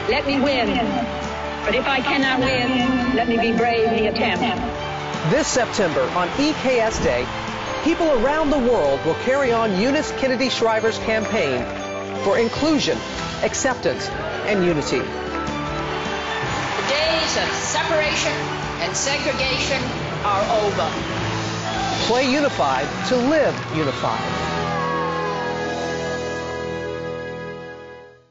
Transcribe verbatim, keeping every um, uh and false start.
let me win. But if I cannot win, let me be brave in the attempt. This September on E K S Day, people around the world will carry on Eunice Kennedy Shriver's campaign for inclusion, acceptance, and unity. The days of separation and segregation are over. Play unified to live unified.